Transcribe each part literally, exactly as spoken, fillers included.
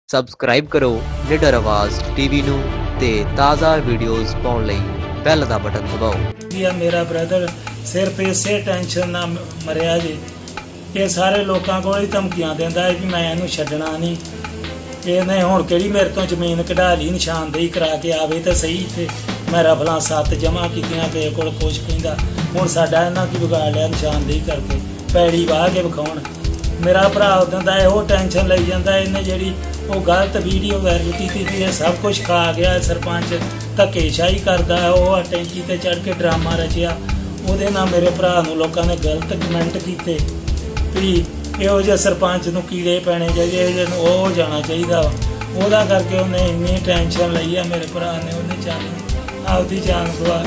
Subscribe ਕਰੋ ਨਿਡਰ ਆਵਾਜ਼ ਟੀਵੀ ਨੂੰ ਤੇ ਤਾਜ਼ਾ ਵੀਡੀਓਜ਼ ਪਾਉਣ ਲਈ ਬੈਲ ਦਾ ਬਟਨ ਦਬਾਓ। ਜੀ ਮੇਰਾ ਬ੍ਰਦਰ ਸਿਰਫ ਇਸੇ ਟੈਨਸ਼ਨ ਨਾਲ ਮਰਿਆ ਜੀ। ਇਹ ਸਾਰੇ ਲੋਕਾਂ ਕੋਲ ਹੀ ਧਮਕੀਆਂ ਦਿੰਦਾ ਹੈ ਕਿ ਮੈਂ ਇਹਨੂੰ ਛੱਡਣਾ ਨਹੀਂ। ਇਹਨੇ ਹੁਣ ਕਿਹੜੀ ਮੇਰੇ ਤੋਂ ਜ਼ਮੀਨ ਕਢਾ ਲਈ, ਨਿਸ਼ਾਨਦੇਹੀ ਕਰਾ ਕੇ ਆਵੇ ਤਾਂ ਸਹੀ। ਤੇ ਮੈਂ ਰਫਲਾਂ ਸੱਤ ਜਮ੍ਹਾਂ ਕੀਤੀਆਂ, ਕਿਸੇ ਕੋਲ ਕੁਛ ਕਹਿੰਦਾ। ਹੁਣ ਸਾਡਾ ਇਹਨਾਂ ਕੀ ਵਿਗਾੜ ਲਿਆ ਨਿਸ਼ਾਨਦੇਹੀ ਕਰਕੇ, ਪੈੜੀ ਵਾਹ ਕੇ ਵਿਖਾਉਣ। ਮੇਰਾ ਭਰਾ ਉਦੋਂ ਦਾ ਇਹੋ ਟੈਨਸ਼ਨ ਲਈ ਜਾਂਦਾ। ਇਹਨੇ ਜਿਹੜੀ ਉਹ ਗਲਤ ਵੀਡੀਓ ਵਾਇਰਲ ਕੀਤੀ ਸੀ, ਇਹ ਸਭ ਕੁਝ ਖਾ ਗਿਆ। ਸਰਪੰਚ ਧੱਕੇਸ਼ਾਹੀ ਕਰਦਾ ਹੈ, ਉਹ ਟੈਂਕੀ ਤੇ ਚੜ੍ਹ ਕੇ ਡਰਾਮਾ ਰਚਿਆ। ਉਹਦੇ ਨਾਲ ਮੇਰੇ ਭਰਾ ਨੂੰ ਲੋਕਾਂ ਨੇ ਗਲਤ ਕਮੈਂਟ ਕੀਤੇ ਵੀ ਇਹੋ ਜਿਹੇ ਸਰਪੰਚ ਨੂੰ ਕੀੜੇ ਪੈਣੇ ਚਾਹੀਦੇ, ਇਹੋ ਜਿਹੇ ਨੂੰ ਉਹ ਜਾਣਾ ਚਾਹੀਦਾ। ਉਹਦਾ ਕਰਕੇ ਉਹਨੇ ਇੰਨੀ ਟੈਨਸ਼ਨ ਲਈ ਆ ਮੇਰੇ ਭਰਾ ਨੇ। ਉਹਨੇ ਜਾਨ ਆਪਦੀ ਜਾਨ ਗਵਾ।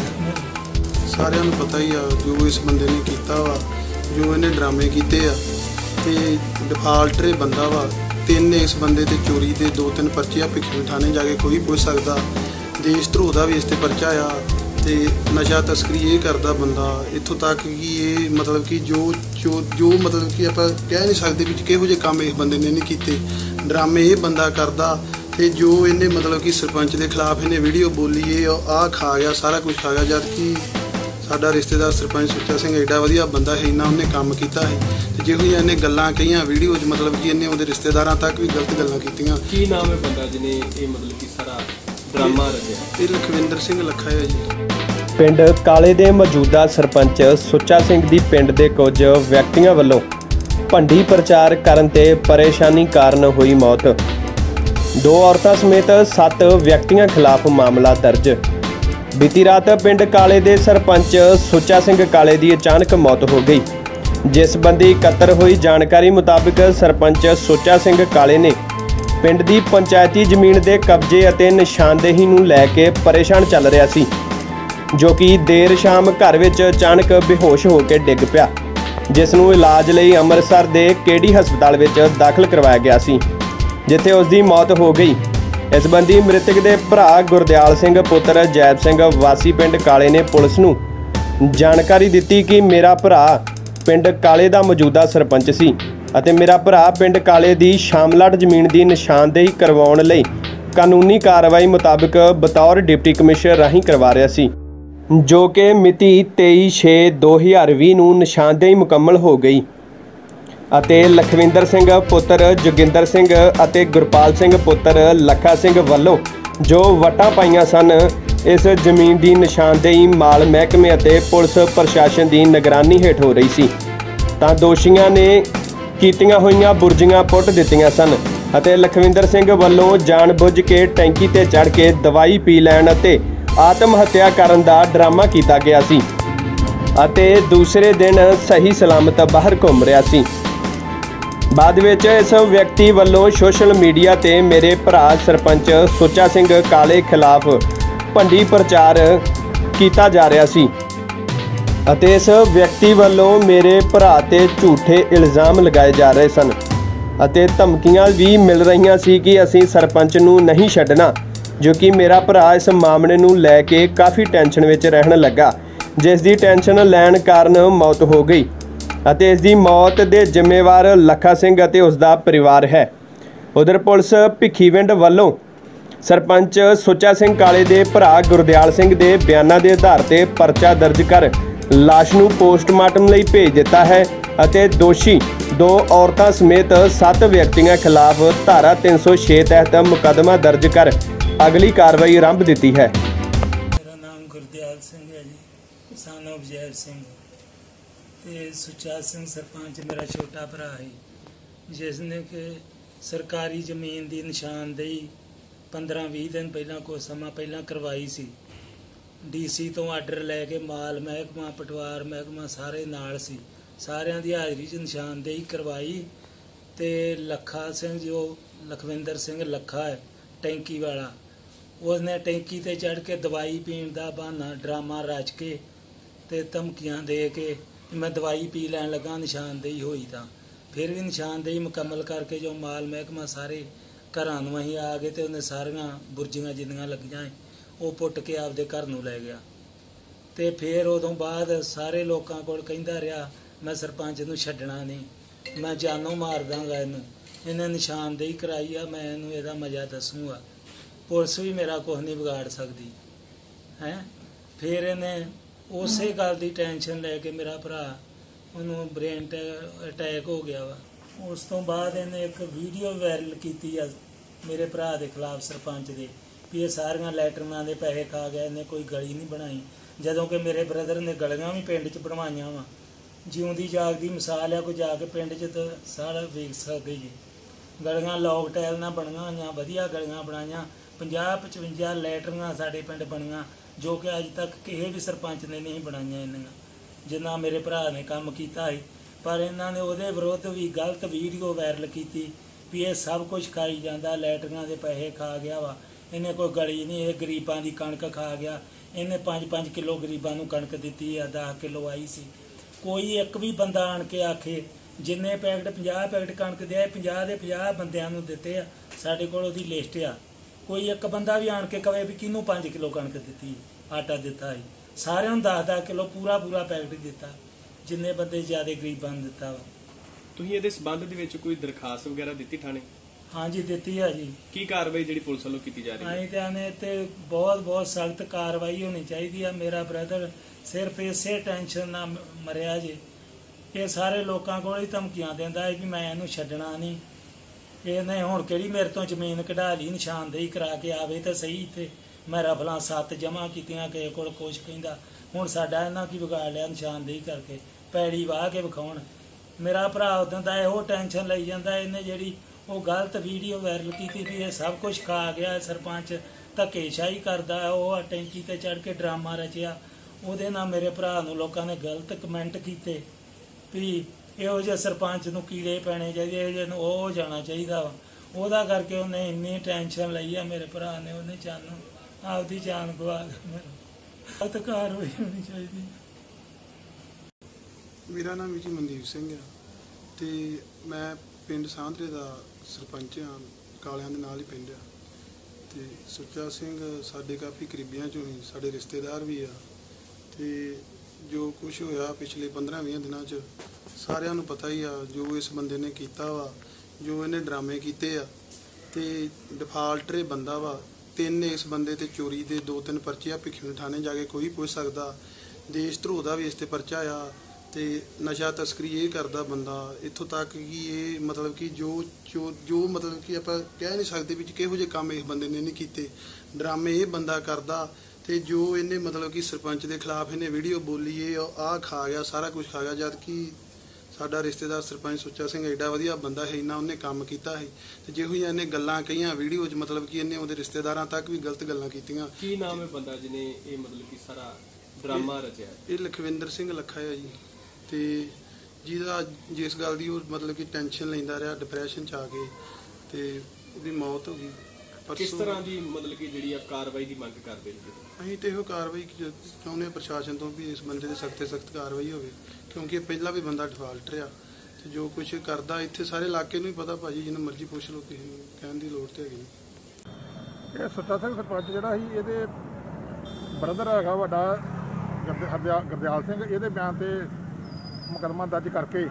ਸਾਰਿਆਂ ਨੂੰ ਪਤਾ ਹੀ ਆ ਜੋ ਇਸ ਬੰਦੇ ਨੇ ਕੀਤਾ ਵਾ, ਜੋ ਇਹਨੇ ਡਰਾਮੇ ਕੀਤੇ ਆ। ਤੇ ਡਿਫਾਲਟਰ ਬੰਦਾ ਵਾ। ਤਿੰਨ ਇਸ ਬੰਦੇ ਤੇ ਚੋਰੀ ਦੇ ਦੋ ਤਿੰਨ ਪਰਚੇ ਆ। ਭਿੱਖੀ ਥਾਣੇ ਜਾ ਕੇ ਕੋਈ ਪੁੱਛ ਸਕਦਾ। ਦੇਸ਼ ਧਰੋਹ ਦਾ ਵੀ ਇਸ ਤੇ ਪਰਚਾ ਆ। ਤੇ ਨਸ਼ਾ ਤਸਕਰੀ ਇਹ ਕਰਦਾ ਬੰਦਾ। ਇੱਥੋਂ ਤੱਕ ਕਿ ਇਹ ਮਤਲਬ ਕਿ ਜੋ ਜੋ ਜੋ ਮਤਲਬ ਕਿ ਆਪਾਂ ਕਹਿ ਨਹੀਂ ਸਕਦੇ ਵੀ ਕਿਹੋ ਜਿਹੇ ਕੰਮ ਇਸ ਬੰਦੇ ਨੇ ਨਹੀਂ ਕੀਤੇ। ਡਰਾਮੇ ਇਹ ਬੰਦਾ ਕਰਦਾ। ਤੇ ਜੋ ਇਹਨੇ ਮਤਲਬ ਕਿ ਸਰਪੰਚ ਦੇ ਖਿਲਾਫ ਇਹਨੇ ਵੀਡੀਓ ਬੋਲੀ, ਇਹ ਆਹ ਖਾ ਗਿਆ, ਸਾਰਾ ਕੁਝ ਖਾ ਗਿਆ। ਜਦ ਕਿ ਸਾਡਾ ਰਿਸ਼ਤੇਦਾਰ ਸਰਪੰਚ ਸੁੱਚਾ ਸਿੰਘ ਐਡਾ ਵਧੀਆ ਬੰਦਾ ਹੈ, ਇੰਨਾ ਉਹਨੇ ਕੰਮ ਕੀਤਾ ਹੈ। ਤੇ ਜਿਹੋ ਜਿਹੀਆਂ ਇਹਨੇ ਗੱਲਾਂ ਕਹੀਆਂ ਵੀਡੀਓ 'ਚ, ਮਤਲਬ ਕਿ ਇਹਨੇ ਉਹਦੇ ਰਿਸ਼ਤੇਦਾਰਾਂ ਤੱਕ ਵੀ ਗਲਤ ਗੱਲਾਂ ਕੀਤੀਆਂ। ਕੀ ਨਾਮ ਹੈ ਬੰਦਾ ਜਿਹਨੇ ਇਹ ਮਤਲਬ ਕਿ ਸਾਰਾ ਡਰਾਮਾ ਰਚਿਆ? ਇਹ ਲਖਵਿੰਦਰ ਸਿੰਘ ਲੱਖਾ ਹੈ ਜੀ। ਪਿੰਡ ਕਾਲੇ ਦੇ ਮੌਜੂਦਾ ਸਰਪੰਚ ਸੁੱਚਾ ਸਿੰਘ ਦੀ ਪਿੰਡ ਦੇ ਕੁਝ ਵਿਅਕਤੀਆਂ ਵੱਲੋਂ ਭੰਡੀ ਪ੍ਰਚਾਰ ਕਰਨ ਤੇ ਪਰੇਸ਼ਾਨੀ ਕਾਰਨ ਹੋਈ ਮੌਤ। ਦੋ ਔਰਤਾਂ ਸਮੇਤ ਸੱਤ ਵਿਅਕਤੀਆਂ ਖਿਲਾਫ ਮਾਮਲਾ ਦਰਜ। ਬੀਤੀ ਰਾਤ ਪਿੰਡ ਕਾਲੇ ਦੇ ਸਰਪੰਚ ਸੁੱਚਾ ਸਿੰਘ ਕਾਲੇ ਦੀ ਅਚਾਨਕ ਮੌਤ ਹੋ ਗਈ। ਜਿਸ ਸੰਬੰਧੀ ਇਕੱਤਰ ਹੋਈ ਜਾਣਕਾਰੀ ਮੁਤਾਬਕ ਸਰਪੰਚ ਸੁੱਚਾ ਸਿੰਘ ਕਾਲੇ ਨੇ ਪਿੰਡ ਦੀ ਪੰਚਾਇਤੀ ਜ਼ਮੀਨ ਦੇ ਕਬਜ਼ੇ ਅਤੇ ਨਿਸ਼ਾਨਦੇਹੀ ਨੂੰ ਲੈ ਕੇ ਪਰੇਸ਼ਾਨ ਚੱਲ ਰਿਹਾ ਸੀ, ਜੋ ਕਿ ਦੇਰ ਸ਼ਾਮ ਘਰ ਵਿੱਚ ਅਚਾਨਕ ਬੇਹੋਸ਼ ਹੋ ਕੇ ਡਿੱਗ ਪਿਆ, ਜਿਸ ਨੂੰ ਇਲਾਜ ਲਈ ਅੰਮ੍ਰਿਤਸਰ ਦੇ ਕੇਡੀ ਹਸਪਤਾਲ ਵਿੱਚ ਦਾਖਲ ਕਰਵਾਇਆ ਗਿਆ ਸੀ, ਜਿੱਥੇ ਉਸ ਦੀ ਮੌਤ ਹੋ ਗਈ। ਇਸ ਸੰਬੰਧੀ ਮ੍ਰਿਤਕ ਦੇ ਭਰਾ ਗੁਰਦਿਆਲ ਸਿੰਘ ਪੁੱਤਰ ਜੈਬ ਸਿੰਘ ਵਾਸੀ ਪਿੰਡ ਕਾਲੇ ਨੇ ਪੁਲਿਸ ਨੂੰ ਜਾਣਕਾਰੀ ਦਿੱਤੀ ਕਿ ਮੇਰਾ ਭਰਾ ਪਿੰਡ ਕਾਲੇ ਦਾ ਮੌਜੂਦਾ ਸਰਪੰਚ ਸੀ ਅਤੇ ਮੇਰਾ ਭਰਾ ਪਿੰਡ ਕਾਲੇ ਦੀ ਸ਼ਾਮਲਾਟ ਜ਼ਮੀਨ ਦੀ ਨਿਸ਼ਾਨਦੇਹੀ ਕਰਵਾਉਣ ਲਈ ਕਾਨੂੰਨੀ ਕਾਰਵਾਈ ਮੁਤਾਬਕ ਬਤੌਰ ਡਿਪਟੀ ਕਮਿਸ਼ਨਰ ਰਾਹੀਂ ਕਰਵਾ ਰਿਹਾ ਸੀ, ਜੋ ਕਿ ਮਿਤੀ ਤੇਈ ਛੇ ਦੋ ਹਜ਼ਾਰ ਵੀਹ ਨੂੰ ਨਿਸ਼ਾਨਦੇਹੀ ਮੁਕੰਮਲ ਹੋ ਗਈ ਅਤੇ ਲਖਵਿੰਦਰ ਸਿੰਘ ਪੁੱਤਰ ਜੋਗਿੰਦਰ ਸਿੰਘ ਅਤੇ ਗੁਰਪਾਲ ਸਿੰਘ ਪੁੱਤਰ ਲੱਖਾ ਸਿੰਘ ਵੱਲੋਂ ਜੋ ਵਟਾਂ ਪਾਈਆਂ ਸਨ, ਇਸ ਜ਼ਮੀਨ ਦੀ ਨਿਸ਼ਾਨਦੇਹੀ ਮਾਲ ਮਹਿਕਮੇ ਅਤੇ ਪੁਲਿਸ ਪ੍ਰਸ਼ਾਸਨ ਦੀ ਨਿਗਰਾਨੀ ਹੇਠ ਹੋ ਰਹੀ ਸੀ, ਤਾਂ ਦੋਸ਼ੀਆਂ ਨੇ ਕੀਤੀਆਂ ਹੋਈਆਂ ਬੁਰਜੀਆਂ ਪੁੱਟ ਦਿੱਤੀਆਂ ਸਨ ਅਤੇ ਲਖਵਿੰਦਰ ਸਿੰਘ ਵੱਲੋਂ ਜਾਣਬੁੱਝ ਕੇ ਟੈਂਕੀ ਤੇ ਚੜ੍ਹ ਕੇ ਦਵਾਈ ਪੀ ਲੈਣ ਅਤੇ ਆਤਮ ਹੱਤਿਆ ਕਰਨ ਦਾ ਡਰਾਮਾ ਕੀਤਾ ਗਿਆ ਸੀ ਅਤੇ ਦੂਸਰੇ ਦਿਨ ਸਹੀ ਸਲਾਮਤ ਬਾਹਰ ਘੁੰਮ ਰਿਹਾ ਸੀ। ਬਾਅਦ ਵਿੱਚ ਇਸ ਵਿਅਕਤੀ ਵੱਲੋਂ ਸੋਸ਼ਲ ਮੀਡੀਆ ਤੇ ਮੇਰੇ ਭਰਾ ਸਰਪੰਚ ਸੁੱਚਾ ਸਿੰਘ ਕਾਲੇ ਖਿਲਾਫ ਭੰਡੀ ਪ੍ਰਚਾਰ ਕੀਤਾ ਜਾ ਰਿਹਾ ਸੀ ਅਤੇ ਇਸ ਵਿਅਕਤੀ ਵੱਲੋਂ ਮੇਰੇ ਭਰਾ ਤੇ ਝੂਠੇ ਇਲਜ਼ਾਮ ਲਗਾਏ ਜਾ ਰਹੇ ਸਨ ਅਤੇ ਧਮਕੀਆਂ ਵੀ ਮਿਲ ਰਹੀਆਂ ਸੀ ਕਿ ਅਸੀਂ ਸਰਪੰਚ ਨੂੰ ਨਹੀਂ ਛੱਡਣਾ, ਜੋ ਕਿ ਮੇਰਾ ਭਰਾ ਇਸ ਮਾਮਲੇ ਨੂੰ ਲੈ ਕੇ ਕਾਫੀ ਟੈਨਸ਼ਨ ਵਿੱਚ ਰਹਿਣ ਲੱਗਾ, ਜਿਸ ਦੀ ਟੈਨਸ਼ਨ ਲੈਣ ਕਾਰਨ ਮੌਤ ਹੋ ਗਈ ਅਤੇ ਇਸ ਦੀ ਮੌਤ ਦੇ ਜ਼ਿੰਮੇਵਾਰ ਲੱਖਾ ਸਿੰਘ ਅਤੇ ਉਸ ਦਾ ਪਰਿਵਾਰ ਹੈ। ਉਧਰ ਪੁਲਿਸ ਭਿੱਖੀਵਿੰਡ ਵੱਲੋਂ ਸਰਪੰਚ ਸੁੱਚਾ ਸਿੰਘ ਕਾਲੇ ਦੇ ਭਰਾ ਗੁਰਦਿਆਲ ਸਿੰਘ ਦੇ ਬਿਆਨਾਂ ਦੇ ਆਧਾਰ ਤੇ ਪਰਚਾ ਦਰਜ ਕਰ ਲਾਸ਼ ਨੂੰ ਪੋਸਟਮਾਰਟਮ ਲਈ ਭੇਜ ਦਿੱਤਾ ਹੈ ਅਤੇ ਦੋਸ਼ੀ ਦੋ ਔਰਤਾਂ ਸਮੇਤ ਸੱਤ ਵਿਅਕਤੀਆਂ ਖਿਲਾਫ ਧਾਰਾ ਤਿੰਨ ਸੌ ਛੇ ਤਹਿਤ ਮੁਕੱਦਮਾ ਦਰਜ ਕਰ ਅਗਲੀ ਕਾਰਵਾਈ ਆਰੰਭ ਦਿੱਤੀ ਹੈ। ਮੇਰਾ ਨਾਮ ਗੁਰਦਿਆਲ ਸਿੰਘ ਹੈ ਜੀ, ਸਨ ਆਫ ਜੈਬ ਸਿੰਘ। ਤੇ ਸੁੱਚਾ ਸਿੰਘ ਸਰਪੰਚ ਮੇਰਾ ਛੋਟਾ ਭਰਾ ਹੈ, ਜਿਸ ਨੇ ਕਿ ਸਰਕਾਰੀ ਜ਼ਮੀਨ ਦੀ ਨਿਸ਼ਾਨਦੇਹੀ ਪੰਦਰਾਂ ਵੀਹ ਦਿਨ ਪਹਿਲਾਂ ਕੁਝ ਸਮਾਂ ਪਹਿਲਾਂ ਕਰਵਾਈ ਸੀ। ਡੀਸੀ ਤੋਂ ਆਰਡਰ ਲੈ ਕੇ ਮਾਲ ਮਹਿਕਮਾ, ਪਟਵਾਰ ਮਹਿਕਮਾ ਸਾਰੇ ਨਾਲ ਸੀ, ਸਾਰਿਆਂ ਦੀ ਹਾਜ਼ਰੀ 'ਚ ਨਿਸ਼ਾਨਦੇਹੀ ਕਰਵਾਈ। ਤੇ ਲੱਖਾ ਸਿੰਘ ਜੋ ਲਖਵਿੰਦਰ ਸਿੰਘ ਲੱਖਾ ਹੈ ਟੈਂਕੀ ਵਾਲਾ, ਉਸਨੇ ਟੈਂਕੀ ਤੇ ਚੜ੍ਹ ਕੇ ਦਵਾਈ ਪੀਣ ਦਾ ਬਹਾਨਾ ਡਰਾਮਾ ਰਚ ਕੇ ਤੇ ਧਮਕੀਆਂ ਦੇ ਕੇ ਮੈਂ ਦਵਾਈ ਪੀ ਲੈਣ ਲੱਗਾ, ਨਿਸ਼ਾਨਦੇਹੀ ਹੋਈ ਤਾਂ ਫਿਰ ਵੀ ਨਿਸ਼ਾਨਦੇਹੀ ਮੁਕੰਮਲ ਕਰਕੇ ਜੋ ਮਾਲ ਮਹਿਕਮਾ ਸਾਰੇ ਘਰਾਂ ਨੂੰ ਅਸੀਂ ਆ ਗਏ ਤੇ ਉਹਨੇ ਸਾਰੀਆਂ ਬੁਰਜੀਆਂ ਜਿੰਨੀਆਂ ਲੱਗੀਆਂ ਉਹ ਪੁੱਟ ਕੇ ਆਪਦੇ ਘਰ ਨੂੰ ਲੈ ਗਿਆ। ਤੇ ਫਿਰ ਉਦੋਂ ਬਾਅਦ ਸਾਰੇ ਲੋਕਾਂ ਕੋਲ ਕਹਿੰਦਾ ਰਿਹਾ ਮੈਂ ਸਰਪੰਚ ਨੂੰ ਛੱਡਣਾ ਨਹੀਂ, ਮੈਂ ਜਾਨੋਂ ਮਾਰ ਦਾਂਗਾ ਇਹਨੂੰ। ਇਹਨੇ ਨਿਸ਼ਾਨਦੇਹੀ ਕਰਾਈ ਆ। ਮੈਂ ਇਹਨੂੰ ਇਹਦਾ ਮਜ਼ਾ ਦੱਸੂਗਾ। ਪੁਲਿਸ ਵੀ ਮੇਰਾ ਕੁਝ ਨਹੀਂ ਵਿਗਾੜ ਸਕਦੀ ਹੈ। ਫਿਰ ਇਹਨੇ ਉਸੇ ਗੱਲ ਦੀ ਟੈਨਸ਼ਨ ਲੈ ਕੇ ਮੇਰਾ ਭਰਾ ਉਹਨੂੰ ਬ੍ਰੇਨ ਅਟੈਕ ਹੋ ਗਿਆ ਵਾ। ਉਸ ਤੋਂ ਬਾਅਦ ਇਹਨੇ ਇੱਕ ਵੀਡੀਓ ਵਾਇਰਲ ਕੀਤੀ ਆ ਮੇਰੇ ਭਰਾ ਦੇ ਖਿਲਾਫ, ਸਰਪੰਚ ਦੇ, ਵੀ ਇਹ ਸਾਰੀਆਂ ਲੈਟਰਿਨਾਂ ਦੇ ਪੈਸੇ ਖਾ ਗਿਆ, ਇਹਨੇ ਕੋਈ ਗਲੀ ਨਹੀਂ ਬਣਾਈ। ਜਦੋਂ ਕਿ ਮੇਰੇ ਬ੍ਰਦਰ ਨੇ ਗਲੀਆਂ ਵੀ ਪਿੰਡ 'ਚ ਬਣਵਾਈਆਂ ਵਾ। ਜਿਉਂਦੀ ਜਾਗਦੀ ਮਿਸਾਲ ਆ, ਕੋਈ ਜਾ ਕੇ ਪਿੰਡ 'ਚ ਤਾਂ ਸਾਰਾ ਵੇਖ ਸਕਦੇ ਜੀ। ਗਲੀਆਂ ਲੌਕ ਟਾਇਲ ਨਾਲ ਬਣੀਆਂ ਹੋਈਆਂ, ਵਧੀਆ ਗਲੀਆਂ ਬਣਾਈਆਂ। ਪੰਜਾਹ ਪਚਵੰਜਾ ਲੈਟਰੀਆਂ ਸਾਡੇ ਪਿੰਡ ਬਣੀਆਂ, ਜੋ ਕਿ ਅੱਜ ਤੱਕ ਕਿਸੇ ਵੀ ਸਰਪੰਚ ਨੇ ਨਹੀਂ ਬਣਾਈਆਂ ਇੰਨੀਆਂ ਜਿੰਨਾ ਮੇਰੇ ਭਰਾ ਨੇ ਕੰਮ ਕੀਤਾ ਸੀ। ਪਰ ਇਹਨਾਂ ਨੇ ਉਹਦੇ ਵਿਰੁੱਧ ਵੀ ਗਲਤ ਵੀਡੀਓ ਵਾਇਰਲ ਕੀਤੀ ਵੀ ਇਹ ਸਭ ਕੁਝ ਖਾਈ ਜਾਂਦਾ, ਲੈਟਰੀਆਂ ਦੇ ਪੈਸੇ ਖਾ ਗਿਆ ਵਾ, ਇਹਨੇ ਕੋਈ ਗਲੀ ਨਹੀਂ, ਇਹ ਗਰੀਬਾਂ ਦੀ ਕਣਕ ਖਾ ਗਿਆ। ਇਹਨੇ ਪੰਜ ਪੰਜ ਕਿਲੋ ਗਰੀਬਾਂ ਨੂੰ ਕਣਕ ਦਿੱਤੀ ਆ, ਦਸ ਕਿਲੋ ਆਈ ਸੀ। ਕੋਈ ਇੱਕ ਵੀ ਬੰਦਾ ਆਣ ਕੇ ਆਖੇ ਜਿੰਨੇ ਪੈਕਟ ਪੰਜਾਹ ਪੈਕਟ ਕਣਕ ਦੇ ਆਏ, ਪੰਜਾਹ ਦੇ ਪੰਜਾਹ ਬੰਦਿਆਂ ਨੂੰ ਦਿੱਤੇ ਆ। ਸਾਡੇ ਕੋਲ ਉਹਦੀ ਲਿਸਟ ਆ। ਕੋਈ ਇੱਕ ਬੰਦਾ ਵੀ ਆਣ ਕੇ ਕਵੇ ਵੀ ਕਿਹਨੂੰ ਪੰਜ ਕਿਲੋ ਕਣਕ ਦਿੱਤੀ, ਆਟਾ ਦਿੱਤਾ ਸੀ। ਸਾਰਿਆਂ ਨੂੰ ਦਸ ਦਸ ਕਿਲੋ ਪੂਰਾ ਪੂਰਾ ਪੈਕਟ ਦਿੱਤਾ, ਜਿੰਨੇ ਬੰਦੇ ਜ਼ਿਆਦਾ ਗਰੀਬਾਂ ਨੂੰ ਦਿੱਤਾ ਵਾ। ਤੁਸੀਂ ਇਹਦੇ ਸਬੰਧ ਦੇ ਵਿੱਚ ਕੋਈ ਦਰਖਾਸਤ ਵਗੈਰਾ ਦਿੱਤੀ ਥਾਣੇ? ਹਾਂਜੀ ਦਿੱਤੀ ਆ ਜੀ। ਕੀ ਕਾਰਵਾਈ ਜਿਹੜੀ ਪੁਲਿਸ ਵੱਲੋਂ ਕੀਤੀ ਜਾ ਰਹੀ ਹੈ? ਅਸੀਂ ਤਾਂ ਨੇ ਤੇ ਬਹੁਤ ਬਹੁਤ ਸਖਤ ਕਾਰਵਾਈ ਹੋਣੀ ਚਾਹੀਦੀ ਆ। ਮੇਰਾ ਬ੍ਰਦਰ ਸਿਰਫ ਇਸੇ ਟੈਨਸ਼ਨ ਨਾਲ ਮਰਿਆ ਜੇ। ਇਹ ਸਾਰੇ ਲੋਕਾਂ ਕੋਲ ਹੀ ਧਮਕੀਆਂ ਦਿੰਦਾ ਹੈ ਕਿ ਮੈਂ ਇਹਨੂੰ ਛੱਡਣਾ ਨਹੀਂ। ਇਹਨੇ ਹੁਣ ਕਿਹੜੀ ਮੇਰੇ ਤੋਂ ਜ਼ਮੀਨ ਕਢਾ ਲਈ, ਨਿਸ਼ਾਨਦੇਹੀ ਕਰਾ ਕੇ ਆਵੇ ਤਾਂ ਸਹੀ। ਇੱਥੇ ਮੈਂ ਰਫਲਾਂ ਸੱਤ ਜਮ੍ਹਾਂ ਕੀਤੀਆਂ, ਕਿਸੇ ਕੋਲ ਕੁਛ ਕਹਿੰਦਾ। ਹੁਣ ਸਾਡਾ ਇਹਨਾਂ ਕੀ ਵਿਗਾੜ ਲਿਆ ਨਿਸ਼ਾਨਦੇਹੀ ਕਰਕੇ, ਪੈੜੀ ਵਾਹ ਕੇ ਵਿਖਾਉਣ। ਮੇਰਾ ਭਰਾ ਉਦੋਂ ਦਾ ਇਹੋ ਟੈਨਸ਼ਨ ਲਈ ਜਾਂਦਾ। ਇਹਨੇ ਜਿਹੜੀ ਉਹ ਗਲਤ ਵੀਡੀਓ ਵਾਇਰਲ ਕੀਤੀ ਵੀ ਇਹ ਸਭ ਕੁਝ ਖਾ ਗਿਆ, ਸਰਪੰਚ ਧੱਕੇਸ਼ਾਹੀ ਕਰਦਾ, ਉਹ ਟੈਂਕੀ ਤੇ ਚੜ੍ਹ ਕੇ ਡਰਾਮਾ ਰਚਿਆ। ਉਹਦੇ ਨਾਲ ਮੇਰੇ ਭਰਾ ਨੂੰ ਲੋਕਾਂ ਨੇ ਗਲਤ ਕਮੈਂਟ ਕੀਤੇ ਵੀ ਇਹੋ ਜਿਹੇ ਸਰਪੰਚ ਨੂੰ ਕੀੜੇ ਪੈਣੇ ਚਾਹੀਦੇ, ਇਹੋ ਜਿਹੇ ਨੂੰ ਉਹ ਜਾਣਾ ਚਾਹੀਦਾ ਵਾ। ਉਹਦਾ ਕਰਕੇ ਉਹਨੇ ਇੰਨੀ ਟੈਨਸ਼ਨ ਲਈ ਆ ਮੇਰੇ ਭਰਾ ਨੇ। ਉਹਨੇ ਜਾਨ ਆਪਦੀ ਜਾਨ ਗਵਾ ਲਈ। ਗਲਤ ਕਾਰਵਾਈ ਹੋਣੀ ਚਾਹੀਦੀ। ਮੇਰਾ ਨਾਮ ਜੀ ਮਨਦੀਪ ਸਿੰਘ ਆ ਤੇ ਮੈਂ ਪਿੰਡ ਸਾਂਧਰੇ ਦਾ ਸਰਪੰਚ ਆ, ਕਾਲਿਆਂ ਦੇ ਨਾਲ ਹੀ ਪਿੰਡ ਆ। ਤੇ ਸੁੱਚਾ ਸਿੰਘ ਸਾਡੇ ਕਾਫੀ ਕਰੀਬੀਆਂ ਚੋਂ ਹੀ, ਸਾਡੇ ਰਿਸ਼ਤੇਦਾਰ ਵੀ ਆ। ਤੇ ਜੋ ਕੁਝ ਹੋਇਆ ਪਿਛਲੇ ਪੰਦਰਾਂ ਵੀਹ ਦਿਨਾਂ 'ਚ ਸਾਰਿਆਂ ਨੂੰ ਪਤਾ ਹੀ ਆ, ਜੋ ਇਸ ਬੰਦੇ ਨੇ ਕੀਤਾ ਵਾ, ਜੋ ਇਹਨੇ ਡਰਾਮੇ ਕੀਤੇ ਆ। ਤੇ ਡਿਫਾਲਟਰ ਇਹ ਬੰਦਾ ਵਾ। ਤਿੰਨ ਇਸ ਬੰਦੇ ਤੇ ਚੋਰੀ ਦੇ ਦੋ ਤਿੰਨ ਪਰਚੇ ਆ। ਭਿੱਖੀਵਿੰਡ ਥਾਣੇ ਜਾ ਕੇ ਕੋਈ ਪੁੱਛ ਸਕਦਾ। ਦੇਸ਼ ਧਰੋਹ ਦਾ ਵੀ ਇਸ ਤੇ ਪਰਚਾ ਆ। ਤੇ ਨਸ਼ਾ ਤਸਕਰੀ ਇਹ ਕਰਦਾ ਬੰਦਾ। ਇੱਥੋਂ ਤੱਕ ਕਿ ਇਹ ਮਤਲਬ ਕਿ ਜੋ ਜੋ ਜੋ ਮਤਲਬ ਕਿ ਆਪਾਂ ਕਹਿ ਨਹੀਂ ਸਕਦੇ ਵੀ ਕਿਹੋ ਜਿਹੇ ਕੰਮ ਇਸ ਬੰਦੇ ਨੇ ਨਹੀਂ ਕੀਤੇ। ਡਰਾਮੇ ਇਹ ਬੰਦਾ ਕਰਦਾ। ਤੇ ਜੋ ਇਹਨੇ ਮਤਲਬ ਕਿ ਸਰਪੰਚ ਦੇ ਖਿਲਾਫ ਇਹਨੇ ਵੀਡੀਓ ਬੋਲੀ, ਇਹ ਆਹ ਖਾ ਗਿਆ, ਸਾਰਾ ਕੁਝ ਖਾ ਗਿਆ। ਜਦ ਕਿ ਸਾਡਾ ਰਿਸ਼ਤੇਦਾਰ ਸਰਪੰਚ ਸੁੱਚਾ ਸਿੰਘ ਐਡਾ ਵਧੀਆ ਬੰਦਾ ਹੈ, ਇੰਨਾ ਉਹਨੇ ਕੰਮ ਕੀਤਾ ਹੈ। ਤੇ ਜਿਹੋ ਜਿਹੀਆਂ ਇਹਨੇ ਗੱਲਾਂ ਕਹੀਆਂ ਵੀਡੀਓ 'ਚ, ਮਤਲਬ ਕਿ ਇਹਨੇ ਉਹਦੇ ਰਿਸ਼ਤੇਦਾਰਾਂ ਤੱਕ ਵੀ ਗਲਤ ਗੱਲਾਂ ਕੀਤੀਆਂ। ਕੀ ਨਾਮ ਹੈ ਬੰਦਾ ਜਿਹਨੇ ਇਹ ਮਤਲਬ ਕਿ ਸਾਰਾ ਡਰਾਮਾ ਰਚਿਆ? ਇਹ ਲਖਵਿੰਦਰ ਸਿੰਘ ਲੱਖਾ ਹੈ ਜੀ। ਤੇ ਜਿਹਦਾ ਜਿਸ ਗੱਲ ਦੀ ਉਹ ਮਤਲਬ ਕਿ ਟੈਨਸ਼ਨ ਲੈਂਦਾ ਰਿਹਾ, ਡਿਪਰੈਸ਼ਨ 'ਚ ਆ ਕੇ ਤੇ ਉਹਦੀ ਮੌਤ ਹੋ ਗਈ। ਕਿਸ ਤਰ੍ਹਾਂ ਦੀ ਮਤਲਬ ਕਿ ਜਿਹੜੀ ਆ ਕਾਰਵਾਈ ਦੀ ਮੰਗ ਕਰਦੇ ਨੇ? ਅਸੀਂ ਤੇ ਇਹੋ ਕਾਰਵਾਈ ਚਾਹੁੰਦੇ ਹਾਂ ਪ੍ਰਸ਼ਾਸਨ ਤੋਂ ਵੀ ਇਸ ਬੰਦੇ ਤੇ ਸਖਤ ਤੋਂ ਸਖਤ ਕਾਰਵਾਈ ਹੋਵੇ, ਕਿਉਂਕਿ ਇਹ ਪਹਿਲਾਂ ਵੀ ਬੰਦਾ ਡਿਫਾਲਟਰ ਆ। ਤੇ ਜੋ ਕੁਝ ਕਰਦਾ ਇੱਥੇ ਸਾਰੇ ਇਲਾਕੇ ਨੂੰ ਹੀ ਪਤਾ ਭਾਜੀ, ਜਿਹਨੂੰ ਮਰਜ਼ੀ ਪੁੱਛ ਲਓ, ਕਿਸੇ ਨੂੰ ਕਹਿਣ ਦੀ ਲੋੜ ਤੇ ਹੈਗੀ। ਇਹ ਸੁੱਚਾ ਸਿੰਘ ਸਰਪੰਚ ਜਿਹੜਾ ਸੀ, ਇਹਦੇ ਬ੍ਰਦਰ ਹੈਗਾ ਵੱਡਾ ਗੁਰਦਿਆਲ ਸਿੰਘ। ਇਹਦੇ ਬਿਆਨ ਤੇ ਮੁਕੱਦਮਾ ਦਰਜ ਕਰਕੇ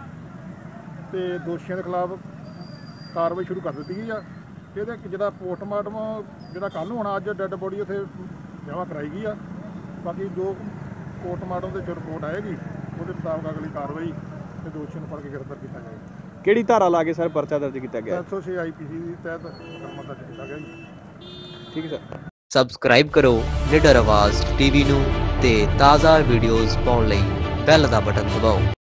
ਤੇ ਦੋਸ਼ੀਆਂ ਦੇ ਖਿਲਾਫ ਕਾਰਵਾਈ ਸ਼ੁਰੂ ਕਰ ਦਿੱਤੀ ਗਈ ਆ। ਇਹਦੇ ਜਿਹੜਾ ਪੋਸਟਮਾਰਟਮ ਜਿਹੜਾ ਕੱਲ੍ਹ ਨੂੰ ਹੋਣਾ, ਅੱਜ ਡੈੱਡ ਬੋਡੀ ਉੱਥੇ ਜਮ੍ਹਾਂ ਕਰਾਈ ਗਈ ਆ। ਬਾਕੀ ਜੋ ਪੋਸਟਮਾਰਟਮ ਦੇ ਰਿਪੋਰਟ ਆਏਗੀ ਉਹਦੇ ਮੁਤਾਬਕ ਅਗਲੀ ਕਾਰਵਾਈ ਤੇ ਦੋਸ਼ੀਆਂ ਨੂੰ ਫੜ ਕੇ ਗ੍ਰਿਫਤਾਰ ਕੀਤਾ ਜਾਏਗਾ। ਕਿਹੜੀ ਧਾਰਾ ਲਾ ਕੇ ਸਰ ਪਰਚਾ ਦਰਜ ਕੀਤਾ ਗਿਆ? ਤਿੰਨ ਸੌ ਛੇ ਆਈ ਪੀ ਸੀ ਦੇ ਤਹਿਤ ਮੁਕੱਦਮਾ ਦਰਜ ਕੀਤਾ ਗਿਆ ਜੀ। ਠੀਕ ਹੈ ਸਰ। ਸਬਸਕ੍ਰਾਈਬ ਕਰੋ ਨਿਡਰ ਆਵਾਜ਼ ਟੀਵੀ ਨੂੰ ਤੇ ਤਾਜ਼ਾ ਵੀਡੀਓਜ਼ ਪਾਉਣ ਲਈ ਬੈਲ ਦਾ ਬਟਨ ਦਬਾਓ।